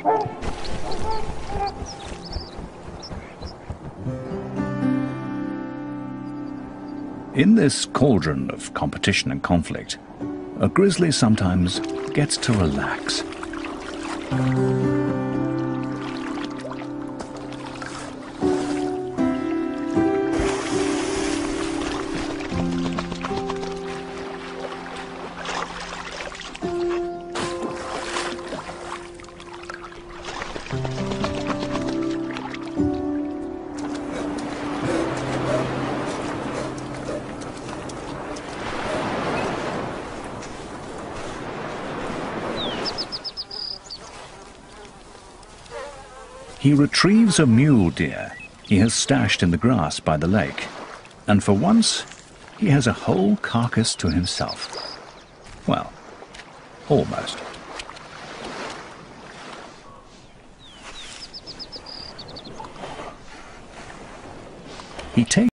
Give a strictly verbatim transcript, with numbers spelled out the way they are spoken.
In this cauldron of competition and conflict, a grizzly sometimes gets to relax. He retrieves a mule deer he has stashed in the grass by the lake, and for once he has a whole carcass to himself. Well, almost. He takes